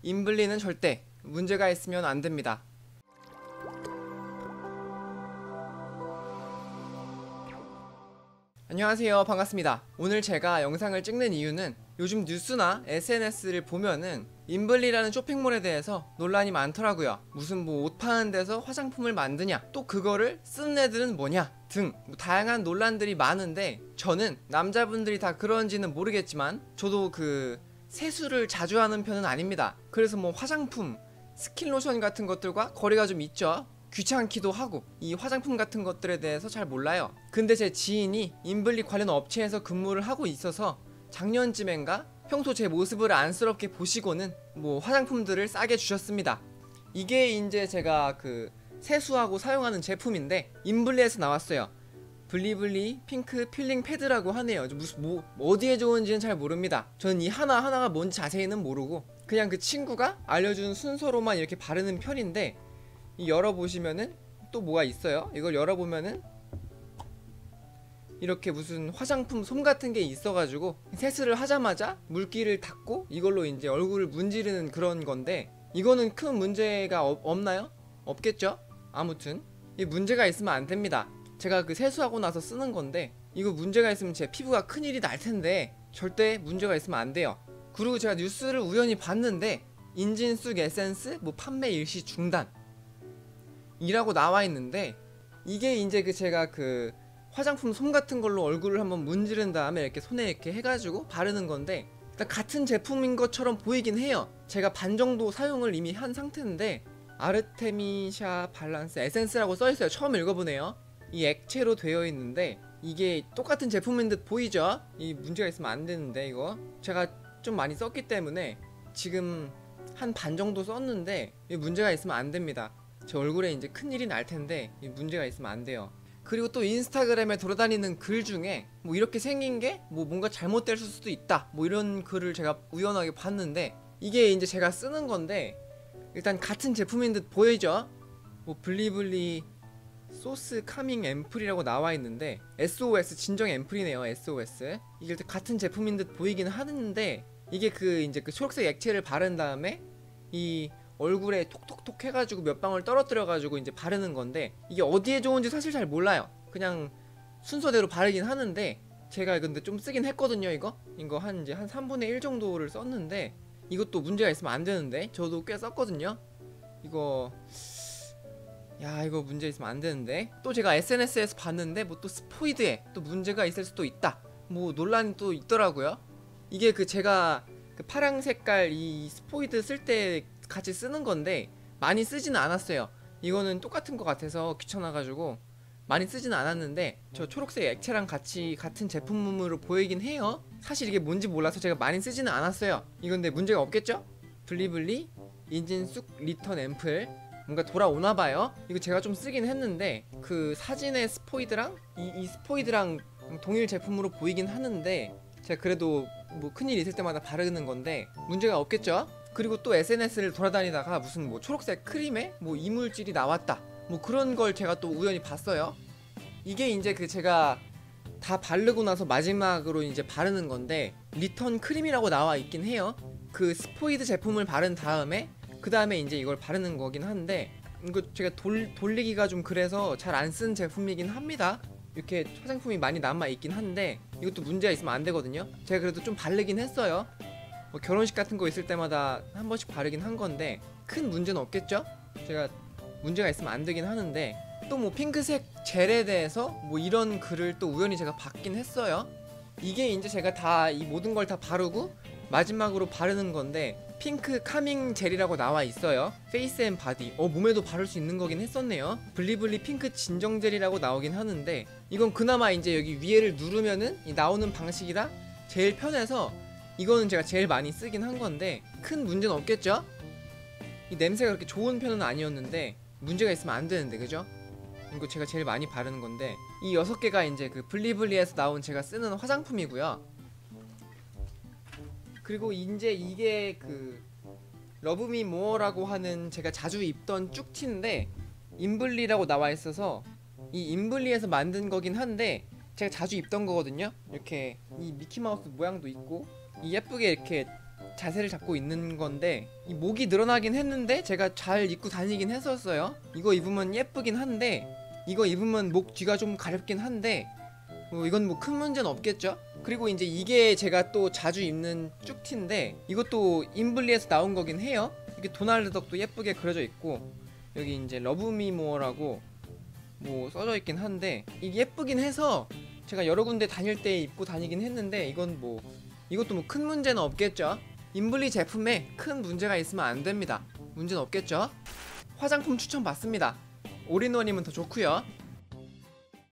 인블리는 절대 문제가 있으면 안 됩니다. 안녕하세요, 반갑습니다. 오늘 제가 영상을 찍는 이유는 요즘 뉴스나 SNS를 보면은 인블리라는 쇼핑몰에 대해서 논란이 많더라고요. 무슨 뭐 옷 파는 데서 화장품을 만드냐, 또 그거를 쓰는 애들은 뭐냐 등 다양한 논란들이 많은데, 저는 남자분들이 다 그런지는 모르겠지만 저도 세수를 자주 하는 편은 아닙니다. 그래서 뭐 화장품, 스킨로션 같은 것들과 거리가 좀 있죠. 귀찮기도 하고 이 화장품 같은 것들에 대해서 잘 몰라요. 근데 제 지인이 인블리 관련 업체에서 근무를 하고 있어서 작년쯤엔가 평소 제 모습을 안쓰럽게 보시고는 뭐 화장품들을 싸게 주셨습니다. 이게 이제 제가 세수하고 사용하는 제품인데 인블리에서 나왔어요. 블리블리 핑크 필링 패드라고 하네요. 무슨 어디에 좋은지는 잘 모릅니다. 저는 이 하나하나가 뭔지 자세히는 모르고 그냥 그 친구가 알려준 순서로만 이렇게 바르는 편인데, 이 열어보시면은 또 뭐가 있어요. 이걸 열어보면은 이렇게 무슨 화장품 솜 같은 게 있어가지고 세수를 하자마자 물기를 닦고 이걸로 이제 얼굴을 문지르는 그런 건데, 이거는 큰 문제가 없나요? 없겠죠? 아무튼 이 문제가 있으면 안 됩니다. 제가 세수하고 나서 쓰는 건데, 이거 문제가 있으면 제 피부가 큰일이 날 텐데 절대 문제가 있으면 안 돼요. 그리고 제가 뉴스를 우연히 봤는데 인진쑥 에센스 뭐 판매 일시 중단 이라고 나와 있는데, 이게 이제 제가 화장품 솜 같은 걸로 얼굴을 한번 문지른 다음에 이렇게 손에 이렇게 해가지고 바르는 건데, 일단 같은 제품인 것처럼 보이긴 해요. 제가 반 정도 사용을 이미 한 상태인데, 아르테미샤 밸런스 에센스라고 써있어요. 처음 읽어보네요. 이 액체로 되어 있는데 이게 똑같은 제품인 듯 보이죠? 이 문제가 있으면 안 되는데, 이거 제가 좀 많이 썼기 때문에 지금 한 반 정도 썼는데 이 문제가 있으면 안 됩니다. 제 얼굴에 이제 큰일이 날 텐데 이 문제가 있으면 안 돼요. 그리고 또 인스타그램에 돌아다니는 글 중에 뭐 이렇게 생긴 게 뭐 뭔가 잘못될 수도 있다 뭐 이런 글을 제가 우연하게 봤는데, 이게 이제 제가 쓰는 건데 일단 같은 제품인 듯 보이죠? 뭐 블리블리 소스 카밍 앰플이라고 나와 있는데 SOS 진정 앰플이네요. SOS 이게 일단 같은 제품인 듯 보이긴 하는데, 이게 이제 초록색 액체를 바른 다음에 이 얼굴에 톡톡톡 해가지고 몇 방울 떨어뜨려가지고 이제 바르는 건데, 이게 어디에 좋은지 사실 잘 몰라요. 그냥 순서대로 바르긴 하는데, 제가 근데 좀 쓰긴 했거든요. 이거 이제 한 3분의 1 정도를 썼는데, 이것도 문제가 있으면 안 되는데 저도 꽤 썼거든요. 이거 문제 있으면 안 되는데, 또 제가 SNS에서 봤는데 뭐 또 스포이드에 또 문제가 있을 수도 있다 뭐 논란이 또 있더라고요. 이게 제가 파랑 색깔 이 스포이드 쓸 때 같이 쓰는 건데 많이 쓰지는 않았어요. 이거는 똑같은 것 같아서 귀찮아가지고 많이 쓰지는 않았는데, 저 초록색 액체랑 같이 같은 제품으로 보이긴 해요. 사실 이게 뭔지 몰라서 제가 많이 쓰지는 않았어요. 이건데 문제가 없겠죠? 블리블리 인진쑥 리턴 앰플 뭔가 돌아오나봐요. 이거 제가 좀 쓰긴 했는데 사진의 스포이드랑 이 스포이드랑 동일 제품으로 보이긴 하는데, 제가 그래도 뭐 큰일 있을 때마다 바르는 건데 문제가 없겠죠? 그리고 또 SNS를 돌아다니다가 무슨 뭐 초록색 크림에 뭐 이물질이 나왔다 뭐 그런 걸 제가 또 우연히 봤어요. 이게 이제 제가 다 바르고 나서 마지막으로 이제 바르는 건데 리턴 크림이라고 나와 있긴 해요. 스포이드 제품을 바른 다음에 그 다음에 이제 이걸 바르는 거긴 한데, 이거 제가 돌리기가 좀 그래서 잘 안 쓴 제품이긴 합니다. 이렇게 화장품이 많이 남아 있긴 한데 이것도 문제가 있으면 안 되거든요. 제가 그래도 좀 바르긴 했어요. 뭐 결혼식 같은 거 있을 때마다 한 번씩 바르긴 한 건데 큰 문제는 없겠죠? 제가 문제가 있으면 안 되긴 하는데, 또 뭐 핑크색 젤에 대해서 뭐 이런 글을 또 우연히 제가 봤긴 했어요. 이게 이제 제가 다 이 모든 걸 다 바르고 마지막으로 바르는 건데 핑크 카밍 젤이라고 나와 있어요. 페이스 앤 바디 몸에도 바를 수 있는 거긴 했었네요. 블리블리 핑크 진정 젤이라고 나오긴 하는데, 이건 그나마 이제 여기 위에를 누르면은 나오는 방식이라 제일 편해서 이거는 제가 제일 많이 쓰긴 한 건데 큰 문제는 없겠죠? 이 냄새가 그렇게 좋은 편은 아니었는데 문제가 있으면 안 되는데, 그죠? 이거 제가 제일 많이 바르는 건데, 이 6개가 이제 블리블리에서 나온 제가 쓰는 화장품이고요. 그리고 이제 이게 러브미 모어라고 하는 제가 자주 입던 쭉티인데 인블리라고 나와 있어서 이 인블리에서 만든 거긴 한데 제가 자주 입던 거거든요. 이렇게 이 미키마우스 모양도 있고 이 예쁘게 이렇게 자세를 잡고 있는 건데 이 목이 늘어나긴 했는데 제가 잘 입고 다니긴 했었어요. 이거 입으면 예쁘긴 한데 이거 입으면 목 뒤가 좀 가렵긴 한데 이건 뭐 큰 문제는 없겠죠? 그리고 이제 이게 제가 또 자주 입는 쭉티인데 이것도 인블리에서 나온 거긴 해요. 이게 도날드 덕도 예쁘게 그려져 있고 여기 이제 러브미모어라고 뭐 써져 있긴 한데 이게 예쁘긴 해서 제가 여러 군데 다닐 때 입고 다니긴 했는데 이건 뭐 이것도 뭐 큰 문제는 없겠죠? 인블리 제품에 큰 문제가 있으면 안 됩니다. 문제는 없겠죠? 화장품 추천 받습니다. 올인원이면 더 좋고요.